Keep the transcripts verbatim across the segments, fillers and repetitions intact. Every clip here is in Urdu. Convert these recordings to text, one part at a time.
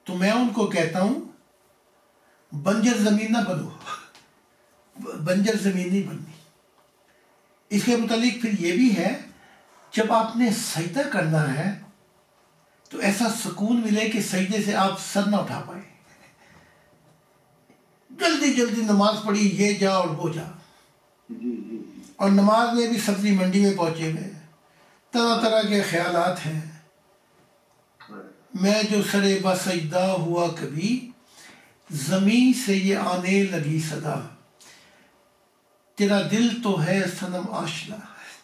تو میں ان کو کہتا ہوں بنجر زمین نہ بنو، بنجر زمین نہیں بننی۔ اس کے متعلق پھر یہ بھی ہے، جب آپ نے سجدہ کرنا ہے تو ایسا سکون ملے کہ سجدے سے آپ سر نہ اٹھا پائے، جلدی جلدی نماز پڑھی، یہ جا اور وہ جا، اور نماز میں بھی سبزی منڈی میں پہنچے ہوئے، طرح طرح کے خیالات ہیں۔ میں جو سرے بسجدہ ہوا کبھی، زمین سے یہ آنے لگی صدا، تیرا دل تو ہے صنم آشنا،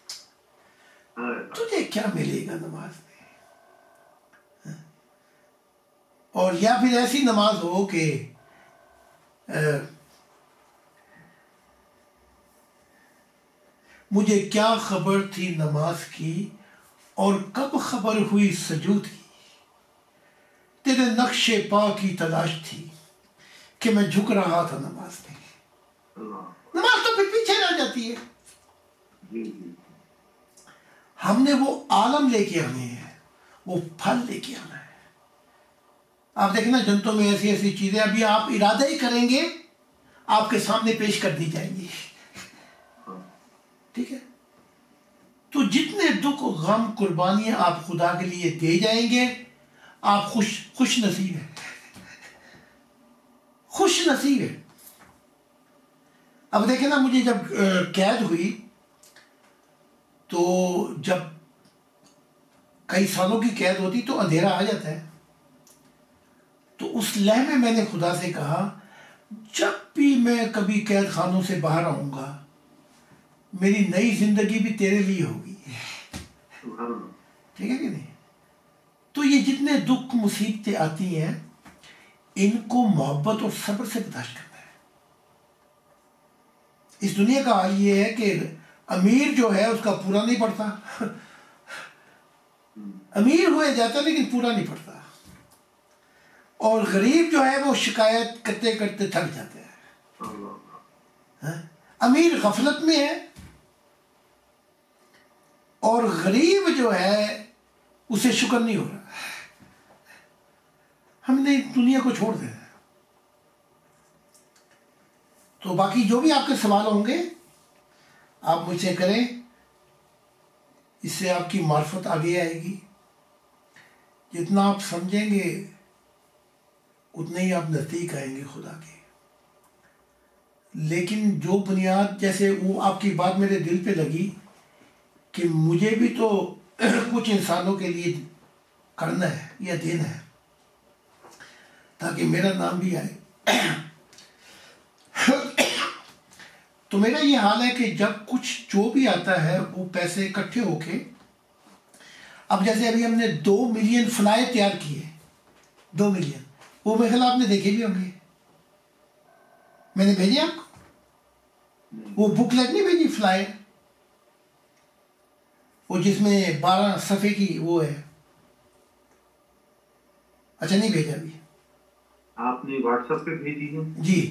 تجھے کیا ملے گا نماز میں؟ اور یا پھر ایسی نماز ہو کہ مجھے کیا خبر تھی نماز کی، اور کب خبر ہوئی سجود کی، تیرے نقش پا کی تلاش تھی کہ میں جھک رہا تھا نماز میں۔ نماز تو پھر پیچھے رہ جاتی ہے۔ ہم نے وہ عالم لے کے آنے ہیں، وہ پھل لے کے آنا ہے۔ آپ دیکھیں نا جنتوں میں ایسی ایسی چیزیں ابھی آپ ارادہ ہی کریں گے آپ کے سامنے پیش کر دی جائیں گی، ٹھیک ہے؟ تو جتنے دکھ غم قربانیاں آپ خدا کے لیے دے جائیں گے، آپ خوش خوش نصیب ہیں، خوش نصیب ہیں۔ اب دیکھیں نا، مجھے جب قید ہوئی تو جب کئی سالوں کی قید ہوتی تو اندھیرا آ جاتا ہے، تو اس لمحے میں میں نے خدا سے کہا جب بھی میں کبھی قید خانوں سے باہر آؤں گا، میری نئی زندگی بھی تیرے لیے ہوگی، ٹھیک ہے کہ نہیں؟ تو یہ جتنے دکھ مصیبتیں آتی ہیں، ان کو محبت اور صبر سے برداشت کرنا ہے۔ اس دنیا کا حال یہ ہے کہ امیر جو ہے اس کا پورا نہیں پڑتا، امیر ہوئے جاتا ہے لیکن پورا نہیں پڑتا، اور غریب جو ہے وہ شکایت کرتے کرتے تھک جاتا ہے۔ امیر غفلت میں ہے، اور غریب جو ہے اسے شکر نہیں ہو رہا۔ ہم نے دنیا کو چھوڑ دینا ہے۔ تو باقی جو بھی آپ کے سوال ہوں گے آپ مجھ سے کریں، اس سے آپ کی معرفت آگے آئے گی۔ جتنا آپ سمجھیں گے اتنے ہی آپ نزدیک آئیں گے خدا کے۔ لیکن جو بنیاد، جیسے وہ آپ کی بات میرے دل پہ لگی کہ مجھے بھی تو کچھ انسانوں کے لیے کرنا ہے یا دینا ہے تاکہ میرا نام بھی آئے۔ تو میرا یہ حال ہے کہ جب کچھ جو بھی آتا ہے وہ پیسے اکٹھے ہو کے، اب جیسے ابھی ہم نے دو ملین فلائر تیار کیے، دو ملین، وہ میرے خیال آپ نے دیکھے بھی ہوں گے، میں نے بھیجی آپ کو وہ بک لیٹ نہیں بھیجی، فلائر، وہ جس میں بارہ صفحے کی وہ ہے۔ اچھا نہیں بھیجا ابھی؟ آپ نے واٹس ایپ پہ بھیجی ہے؟ جی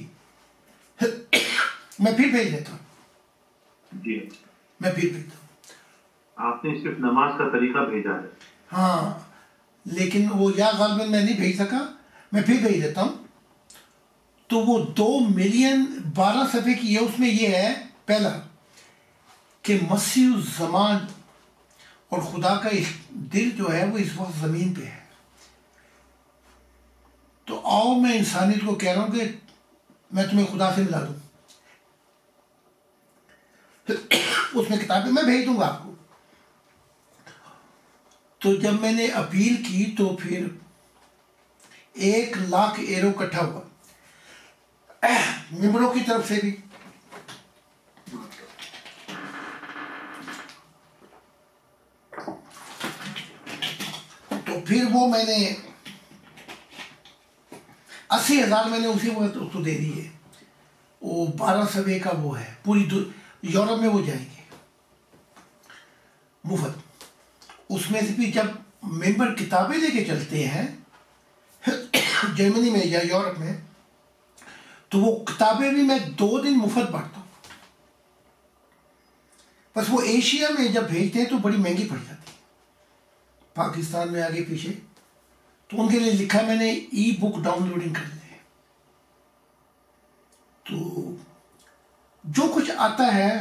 میں پھر بھیج دیتا ہوں، جی میں پھر بھیجتا ہوں۔ آپ نے صرف نماز کا طریقہ بھیجا ہے؟ ہاں، لیکن وہ یا غالباً میں نہیں بھیج سکا، میں پھر بھیج دیتا ہوں۔ تو وہ دو ملین بارہ صفحے کی ہے، اس میں یہ ہے پہلا کہ مسیح الزمان اور خدا کا دل جو ہے وہ اس وقت زمین پہ ہے۔ تو آؤ میں انسانیت کو کہہ رہا ہوں کہ میں تمہیں خدا سے ملا دوں، اس میں کتابیں میں بھیج دوں گا آپ کو۔ تو جب میں نے اپیل کی تو پھر ایک لاکھ ایرو اکٹھا ہوا ممبروں کی طرف سے بھی۔ تو پھر وہ میں نے اسی ہزار میں نے اسی وقت اس کو دے دیے، وہ بارہ صفحے کا وہ ہے، پوری یورپ میں وہ جائیں گے مفت۔ اس میں سے بھی جب ممبر کتابیں لے کے چلتے ہیں جرمنی میں یا یورپ میں، تو وہ کتابیں بھی میں دو دن مفت بانٹتا ہوں۔ بس وہ ایشیا میں جب بھیجتے ہیں تو بڑی مہنگی پڑ جاتی ہے، پاکستان میں آگے پیچھے تو ان کے لیے لکھا میں نے ای بک ڈاؤن لوڈنگ کر لیں. تو جو کچھ آتا ہے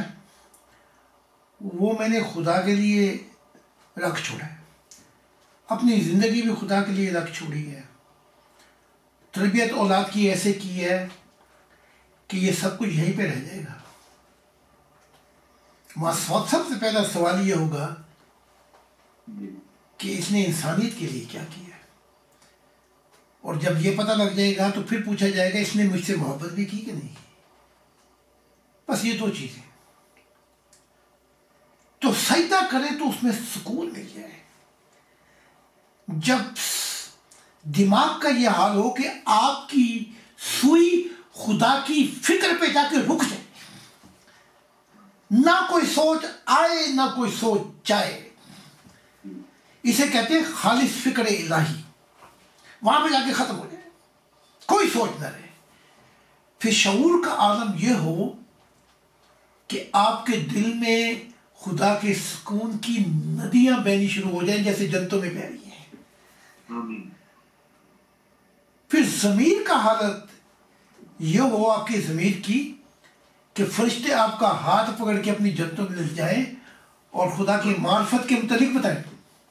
وہ میں نے خدا کے لیے رکھ چھوڑا ہے، اپنی زندگی بھی خدا کے لیے رکھ چھوڑی ہے، تربیت اولاد کی ایسے کی ہے کہ یہ سب کچھ یہیں پہ رہ جائے گا. سب سے پہلا سوال یہ ہوگا کہ اس نے انسانیت کے لیے کیا کیا ہے، اور جب یہ پتہ لگ جائے گا تو پھر پوچھا جائے گا اس نے مجھ سے محبت بھی کی کہ نہیں کی. بس یہ دو چیزیں. تو سجدہ کریں تو اس میں سکون مل جائے. جب دماغ کا یہ حال ہو کہ آپ کی سوئی خدا کی فکر پہ جا کے رک جائے، نہ کوئی سوچ آئے نہ کوئی سوچ جائے، اسے کہتے ہیں خالص فکر الہی. وہاں پہ جا کے ختم ہو جائے، کوئی سوچ نہ رہے. پھر شعور کا عالم یہ ہو کہ آپ کے دل میں خدا کے سکون کی ندیاں بہنی شروع ہو جائیں جیسے جنتوں میں بہ رہی ہیں. پھر ضمیر کا حالت یہ ہو آپ کی ضمیر کی کہ فرشتے آپ کا ہاتھ پکڑ کے اپنی جنتوں میں لے جائیں اور خدا کی معرفت کے متعلق بتائیں.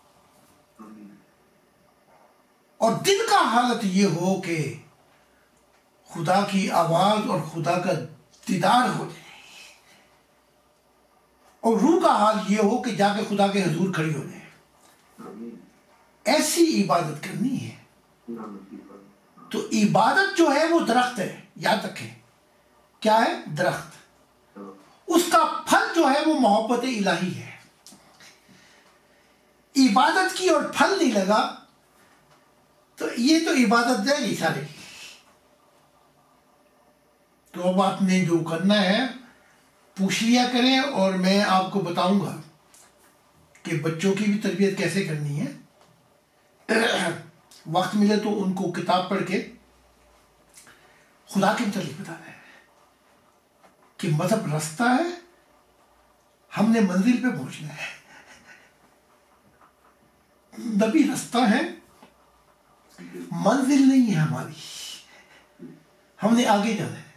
اور دل کا حالت یہ ہو کہ خدا کی آواز اور خدا کا دیدار ہو جائے. اور روح کا حال یہ ہو کہ جا کے خدا کے حضور کھڑی ہو جائے. ایسی عبادت کرنی ہے. تو عبادت جو ہے وہ درخت ہے، یاد رکھیں. کیا ہے؟ درخت. اس کا پھل جو ہے وہ محبت الہی ہے. عبادت کی اور پھل نہیں لگا تو یہ تو عبادت جائے گی سارے. تو اب آپ نے جو کرنا ہے پوچھ لیا کریں، اور میں آپ کو بتاؤں گا کہ بچوں کی بھی تربیت کیسے کرنی ہے. وقت ملے تو ان کو کتاب پڑھ کے خدا کے متعلق بتانا ہے کہ مذہب رستہ ہے، ہم نے منزل پہ پہنچنا ہے. نبی رستہ ہے، منزل نہیں ہے ہماری، ہم نے آگے جانا ہے.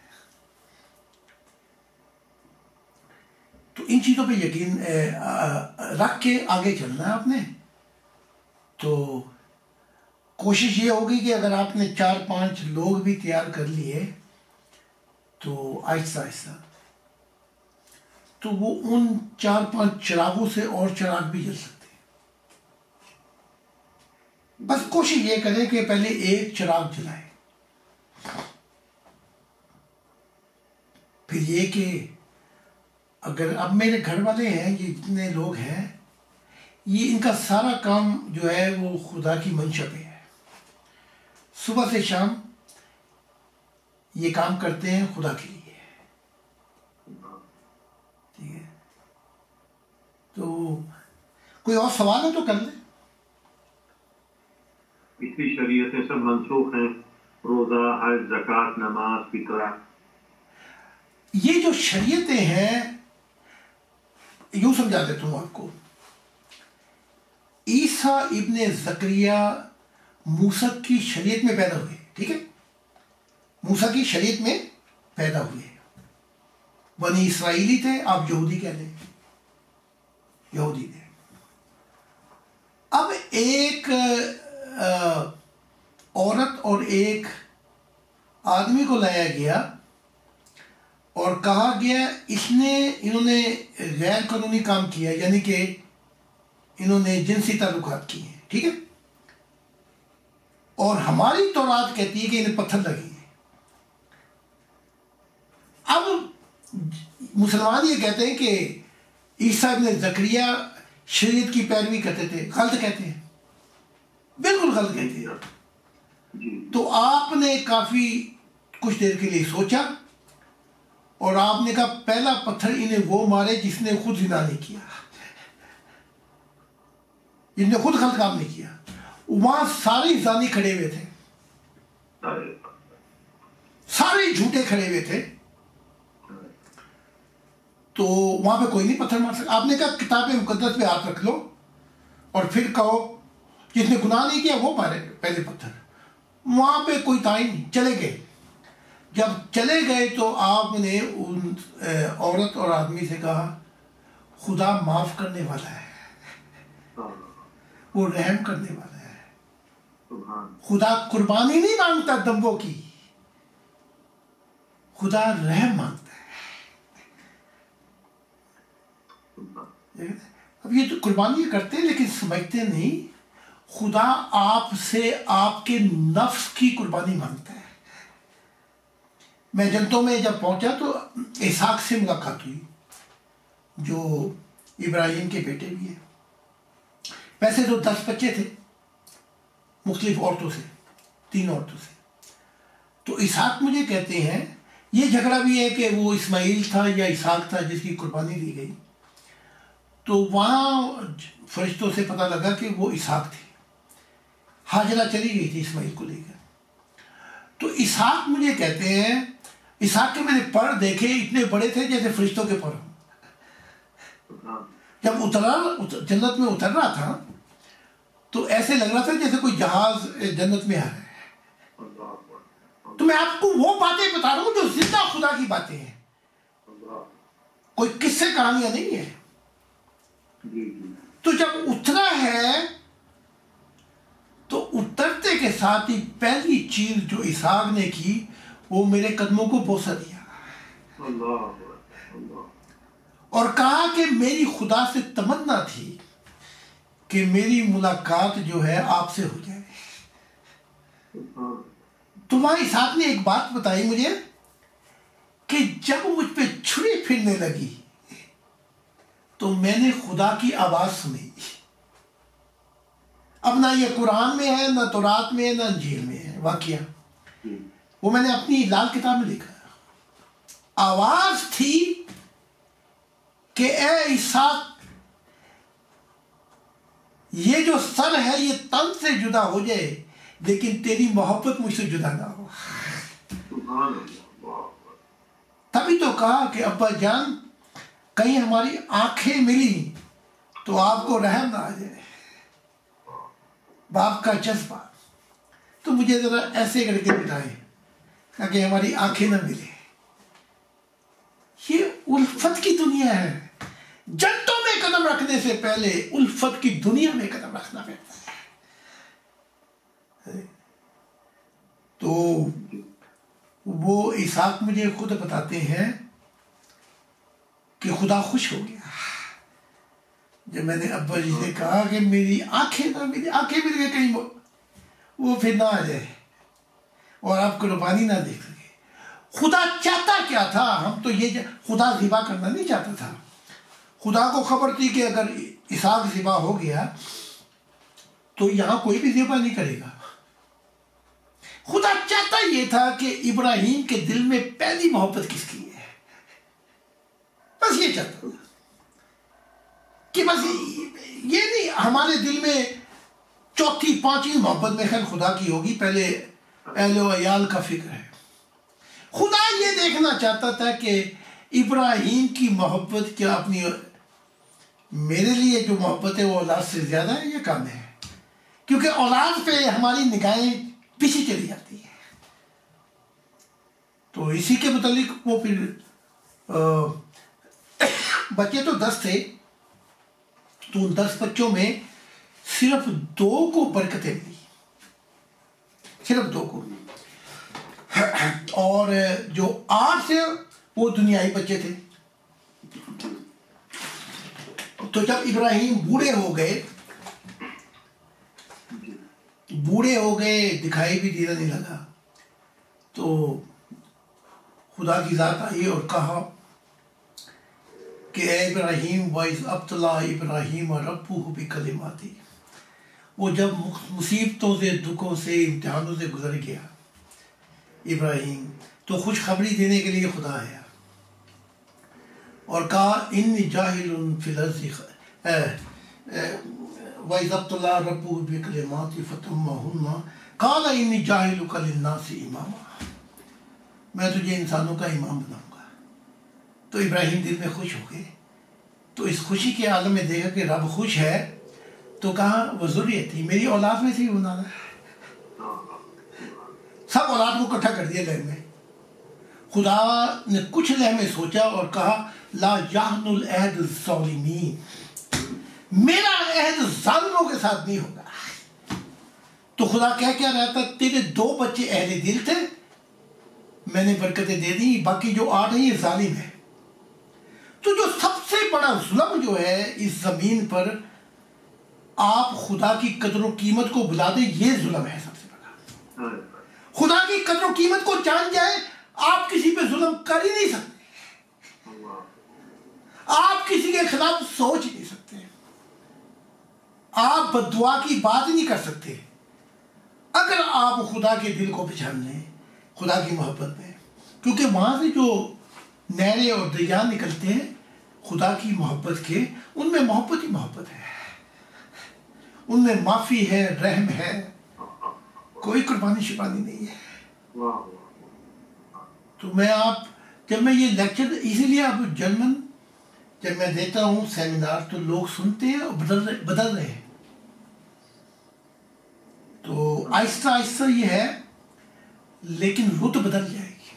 تو ان چیزوں پہ یقین رکھ کے آگے چلنا ہے آپ نے. تو کوشش یہ ہوگی کہ اگر آپ نے چار پانچ لوگ بھی تیار کر لیے تو آہستہ آہستہ تو وہ ان چار پانچ چراغوں سے اور چراغ بھی جل سکتے ہیں. بس کوشش یہ کریں کہ پہلے ایک چراغ جلائیں. پھر یہ کہ اگر اب میرے گھر والے ہیں، یہ جتنے لوگ ہیں، یہ ان کا سارا کام جو ہے وہ خدا کی منشا پہ ہے. صبح سے شام یہ کام کرتے ہیں خدا کے لیے. ٹھیک ہے، تو کوئی اور سوال ہے تو کر لیں. پچھلی شریعتیں سب منسوخ ہیں، روزہ، حج، زکوٰۃ، نماز، فطرہ. یہ جو شریعتیں ہیں یوں سمجھا دیتا ہوں آپ کو. عیسیٰ ابن زکریا موسیٰ کی شریعت میں پیدا ہوئے. ٹھیک ہے، موسیٰ کی شریعت میں پیدا ہوئے. بنی اسرائیلی تھے، آپ یہودی کہہ لیں، یہودی تھے. اب ایک عورت اور ایک آدمی کو لایا گیا اور کہا گیا اس نے انہوں نے غیر قانونی کام کیا، یعنی کہ انہوں نے جنسی تعلقات کیے ہیں. ٹھیک ہے، اور ہماری تورات کہتی ہے کہ انہیں پتھر لگے ہیں. اب مسلمان یہ کہتے ہیں کہ عیسیٰ ابن زکریا شریعت کی پیروی کرتے تھے. غلط کہتے ہیں، بالکل غلط کہتے ہیں. تو آپ نے کافی کچھ دیر کے لیے سوچا اور آپ نے کہا پہلا پتھر انہیں وہ مارے جس نے خود زنا نہیں کیا، جن نے خود غلط کام نہیں کیا. وہاں سارے زانی کھڑے ہوئے تھے، سارے جھوٹے کھڑے ہوئے تھے. تو وہاں پہ کوئی نہیں پتھر مار سکتا. آپ نے کہا کتاب مقدس پہ ہاتھ رکھ لو اور پھر کہو جس نے گناہ نہیں کیا وہ مارے پہلے پتھر. وہاں پہ کوئی تھا ہی نہیں, چلے گئے. جب چلے گئے تو آپ نے ان عورت اور آدمی سے کہا خدا معاف کرنے والا ہے, وہ رحم کرنے والا ہے. خدا قربانی نہیں مانگتا دمبوں کی, خدا رحم مانگتا ہے. اب یہ تو قربانی کرتے ہیں لیکن سمجھتے نہیں, خدا آپ سے آپ کے نفس کی قربانی مانگتا ہے. میں جنتوں میں جب پہنچا تو اسحاق سے ملاقات ہوئی جو ابراہیم کے بیٹے بھی ہیں. ویسے تو دس بچے تھے مختلف عورتوں سے, تین عورتوں سے. تو اسحاق مجھے کہتے ہیں, یہ جھگڑا بھی ہے کہ وہ اسماعیل تھا یا اسحاق تھا جس کی قربانی دی گئی. تو وہاں فرشتوں سے پتہ لگا کہ وہ اسحاق تھے. ہاجرہ چلی گئی تھی اسماعیل کو لے کر. تو اسحاق مجھے کہتے ہیں, اسحاق کے میں نے پر دیکھے اتنے بڑے تھے جیسے فرشتوں کے پر. جب اترا جنت میں اتر رہا تھا تو ایسے لگ رہا تھا جیسے کوئی جہاز جنت میں آ رہا ہے. تو میں آپ کو وہ باتیں بتا رہا ہوں جو زندہ خدا کی باتیں ہیں, کوئی قصے کہانیاں نہیں ہیں. تو جب اترا ہے تو اترتے کے ساتھ ہی پہلی چیز جو اسحاق نے کی وہ میرے قدموں کو بوسہ دیا اور کہا کہ میری خدا سے تمنا تھی کہ میری ملاقات جو ہے آپ سے ہو جائے. تو وہاں اسحاق نے ایک بات بتائی مجھے کہ جب مجھ پہ چھری پھرنے لگی تو میں نے خدا کی آواز سنی. اب نہ یہ قرآن میں ہے, نہ تورات میں ہے, نہ انجیل میں ہے واقعہ, وہ میں نے اپنی لال کتاب میں لکھا. آواز تھی کہ اے اسحاق, یہ جو سر ہے یہ تن سے جدا ہو جائے لیکن تیری محبت مجھ سے جدا نہ ہو. تبھی تو کہا کہ ابا جان کہیں ہماری آنکھیں ملی تو آپ کو رحم نہ آ جائے, باپ کا جذبہ. تو مجھے ذرا ایسے کر کے بتائیں تاکہ ہماری آنکھیں نہ ملے. یہ الفت کی دنیا ہے. جنتوں میں قدم رکھنے سے پہلے الفت کی دنیا میں قدم رکھنا پڑتا ہے. تو وہ اسحاق مجھے خود بتاتے ہیں کہ خدا خوش ہو گیا جب میں نے ابا جی سے کہا کہ میری آنکھیں نہ میری آنکھیں مل گئے کہیں وہ پھر نہ آ جائے اور آپ قربانی نہ دیکھ سکے. خدا چاہتا کیا تھا؟ ہم تو یہ خدا ذبح کرنا نہیں چاہتا تھا. خدا کو خبر تھی کہ اگر اسحاق ذبح ہو گیا تو یہاں کوئی بھی ذبح نہیں کرے گا. خدا چاہتا یہ تھا کہ ابراہیم کے دل میں پہلی محبت کس کی ہے, بس یہ چاہتا تھا کہ بس یہ نہیں ہمارے دل میں چوتھی پانچویں محبت میں خیر خدا کی ہوگی, پہلے اہل و عیال کا فکر ہے. خدا یہ دیکھنا چاہتا تھا کہ ابراہیم کی محبت کیا اپنی میرے لیے جو محبت ہے وہ اولاد سے زیادہ ہے یا کم ہے, کیونکہ اولاد پہ ہماری نگاہیں پیچھے چلی جاتی ہیں. تو اسی کے متعلق وہ پھر بچے تو دس تھے تو ان دس بچوں میں صرف دو کو برکتیں ملی, صرف دو کو, اور جو آٹھ تھے وہ دنیائی بچے تھے. تو جب ابراہیم بوڑھے ہو گئے بوڑھے ہو گئے دکھائی بھی دینا نہیں لگا تو خدا کی ذات آئی اور کہا کہ اے ابراہیم وَإِذْ ابْتَلَىٰ إِبْرَاهِيمَ رَبُّهُ بِكَلِمَاتٍ, وہ جب مصیبتوں سے دکھوں سے امتحانوں سے گزر گیا ابراہیم تو خوشخبری دینے کے لیے خدا آیا اور کہا انی جاہل فی الارض وَإِذْ ابْتَلَىٰ رَبُّهُ بِكَلِمَاتٍ فَأَتَمَّهُنَّ قَالَ إِنِّي جَاعِلُكَ لِلنَّاسِ إِمَامًا, میں تجھے انسانوں کا امام بناؤں گا. تو ابراہیم دل میں خوش ہو گئے. تو اس خوشی کے عالم میں دیکھا کہ رب خوش ہے تو کہاں وہ ضروریت تھی میری اولاد میں سے ہی بنانا، سب اولاد کو اکٹھا کر دیا گھر میں. خدا نے کچھ لمحے سوچا اور کہا لا یحن العہد الظالمین، میرا عہد ظالموں کے ساتھ نہیں ہوگا. تو خدا کہہ کیا رہا تھا تیرے دو بچے اہل دل تھے، میں نے برکتیں دے دی، باقی جو آٹھ ہیں یہ ظالم ہے. تو جو سب سے بڑا ظلم جو ہے اس زمین پر آپ خدا کی قدر و قیمت کو بھلا دیں، یہ ظلم ہے سب سے بڑا. خدا کی قدر و قیمت کو جان جائے آپ کسی پہ ظلم کر ہی نہیں سکتے، آپ کسی کے خلاف سوچ نہیں سکتے، آپ بددعا کی بات نہیں کر سکتے اگر آپ خدا کے دل کو پہچان لیں خدا کی محبت میں. کیونکہ وہاں سے جو نہریں اور دریا نکلتے ہیں خدا کی محبت کے، ان میں محبت ہی محبت ہے، ان میں معافی ہے، رحم ہے، کوئی قربانی شبانی نہیں ہے. تو میں آپ جب میں یہ لیکچر اسی لیے آپ جرمن جب میں دیتا ہوں سیمینار تو لوگ سنتے ہیں اور بدل رہے بدل رہے ہیں. تو آہستہ آہستہ یہ ہے لیکن رت بدل جائے گی.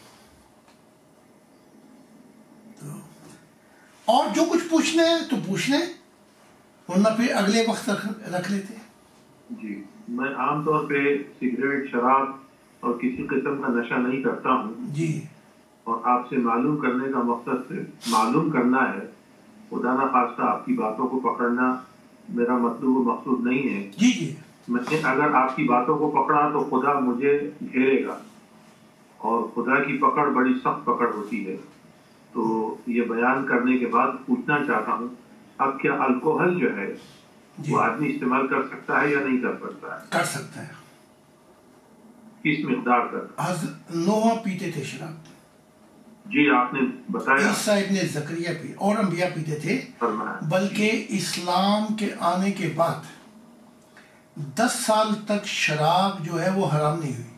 تو اور جو کچھ پوچھنا ہے تو پوچھ لیں ورنہ پھر اگلے وقت رکھ لیتے ہیں. جی میں عام طور پہ سگریٹ، شراب اور کسی قسم کا نشہ نہیں کرتا ہوں جی، اور آپ سے معلوم کرنے کا مقصد صرف معلوم کرنا ہے. خدا نہ خواستہ آپ کی باتوں کو پکڑنا میرا مطلوب و مقصود نہیں ہے. جی جی میں نے اگر آپ کی باتوں کو پکڑا تو خدا مجھے گھیرے گا، اور خدا کی پکڑ بڑی سخت پکڑ ہوتی ہے. تو یہ بیان کرنے کے بعد پوچھنا چاہتا ہوں اب کیا الکوہل جو ہے جی وہ آدمی استعمال کر سکتا ہے یا نہیں کر سکتا ہے؟ کر سکتا ہے. کس مقدار تک؟ حضرت نوح پیتے تھے شراب، جی آپ نے بتایا. عیسیٰ ابن زکریا پی اور انبیاء پیتے تھے، فرمایا. بلکہ اسلام کے آنے کے بعد دس سال تک شراب جو ہے وہ حرام نہیں ہوئی.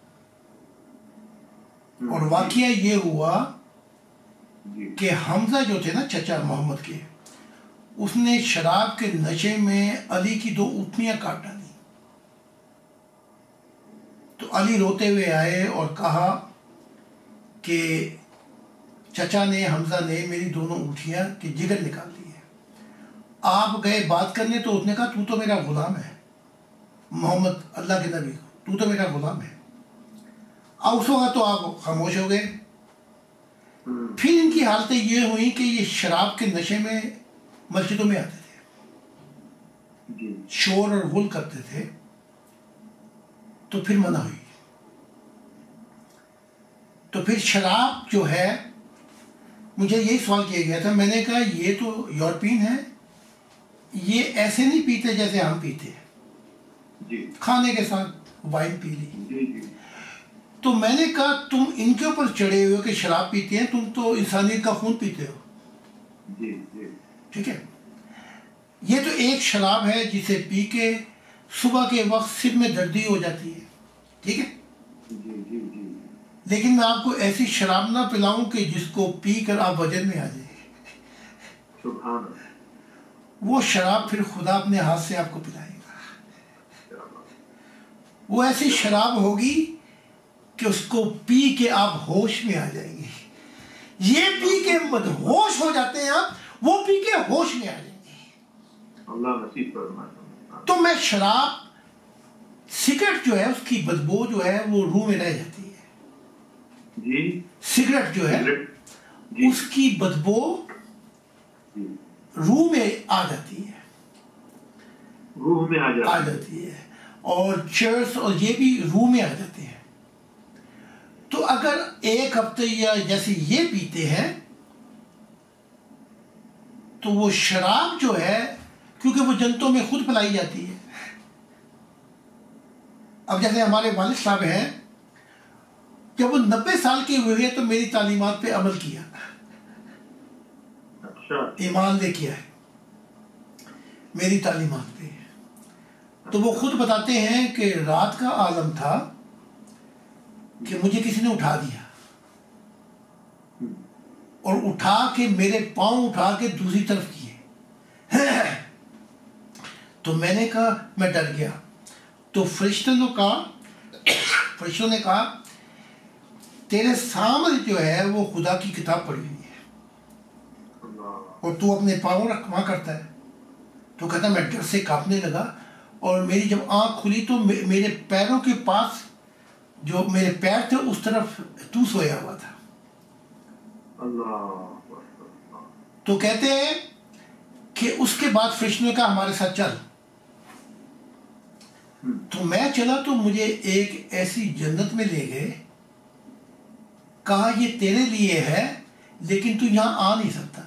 اور واقعہ یہ ہوا جی کہ حمزہ جو تھے نا چچا محمد کے، اس نے شراب کے نشے میں علی کی دو اونٹنیاں کاٹ ڈالی. تو علی روتے ہوئے آئے اور کہا کہ چچا نے حمزہ نے میری دونوں اونٹیاں کی جگر نکال لی ہے. آپ گئے بات کرنے تو اس نے کہا تو تو میرا غلام ہے محمد اللہ کے نبی، تو تو میرا غلام ہے. اب اس وقت تو آپ خاموش ہو گئے. پھر ان کی حالتیں یہ ہوئیں کہ یہ شراب کے نشے میں مسجدوں میں آتے تھے، شور اور غل کرتے تھے. تو پھر منع ہوئی. تو پھر شراب جو ہے مجھے یہی سوال کیا گیا تھا، میں نے کہا یہ تو یورپین ہے، یہ ایسے نہیں پیتے جیسے ہم پیتے ہیں، جی کھانے کے ساتھ وائن پی لی. جی جی تو میں نے کہا تم ان کے اوپر چڑھے ہوئے کہ شراب پیتے ہیں، تم تو انسانیت کا خون پیتے ہو. جی جی ٹھیک ہے، یہ تو ایک شراب ہے جسے پی کے صبح کے وقت سر میں دردی ہو جاتی ہے. ٹھیک ہے، جی جی جی لیکن میں آپ کو ایسی شراب نہ پلاؤں کہ جس کو پی کر آپ وجن میں آ جائیں. سبحان اللہ. وہ شراب پھر خدا اپنے ہاتھ سے آپ کو پلائے گا. وہ ایسی شراب ہوگی کہ اس کو پی کے آپ ہوش میں آ جائیں گے. یہ پی کے مدہوش ہو جاتے ہیں آپ، وہ پی کے ہوش میں آ جائیں گے. اللہ نصیب فرمائے. تو میں شراب سگریٹ جو ہے اس کی بدبو جو ہے وہ روح میں رہ جاتی ہے. جی سگریٹ جو ہے جی اس کی بدبو جی روح میں آ جاتی ہے، روح میں آ آ جاتا ہے. جاتی ہے اور چرس اور یہ بھی روح میں آ جاتے ہیں. تو اگر ایک ہفتے یا جیسے یہ پیتے ہیں تو وہ شراب جو ہے کیونکہ وہ جنتوں میں خود پلائی جاتی ہے. اب جیسے ہمارے والد صاحب ہیں، جب وہ نبے سال کے ہوئے تو میری تعلیمات پہ عمل کیا، اچھا ایمان لے کے آئے میری تعلیمات پہ. تو وہ خود بتاتے ہیں کہ رات کا عالم تھا کہ مجھے کسی نے اٹھا دیا اور اٹھا کے میرے پاؤں اٹھا کے دوسری طرف کیے. تو میں نے کہا میں ڈر گیا. تو فرشتوں نے کہا فرشتوں نے کہا تیرے سامنے جو ہے وہ خدا کی کتاب پڑھی ہوئی ہے اور تو اپنے پاؤں رکھوا کرتا ہے. تو کہتا میں ڈر سے کانپنے لگا اور میری جب آنکھ کھلی تو میرے پیروں کے پاس جو میرے پیر تھے اس طرف تو سویا ہوا تھا. تو کہتے ہیں کہ اس کے بعد فرشتوں نے کہا ہمارے ساتھ چل. تو میں چلا تو مجھے ایک ایسی جنت میں لے گئے. کہا یہ تیرے لیے ہے لیکن تو یہاں آ نہیں سکتا.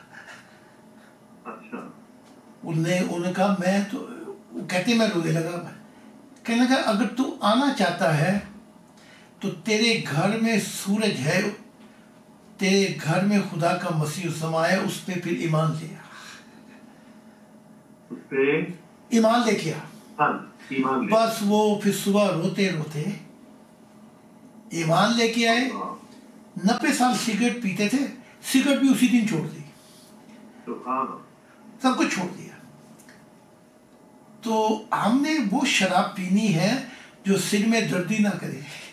انہوں نے انہوں نے کہا میں تو کہتے میں رونے لگا. کہنے لگا اگر تو آنا چاہتا ہے تو تیرے گھر میں سورج ہے, تیرے گھر میں خدا کا مسیح سما ہے, اس پہ پھر ایمان لے آ. اس پہ ایمان لے کے آ. بس وہ پھر صبح روتے روتے ایمان لے کے آئے. نبے سال سگریٹ پیتے تھے, سگریٹ بھی اسی دن چھوڑ دی, سب کچھ چھوڑ دیا. تو ہم نے وہ شراب پینی ہے جو سر میں دردی نہ کرے.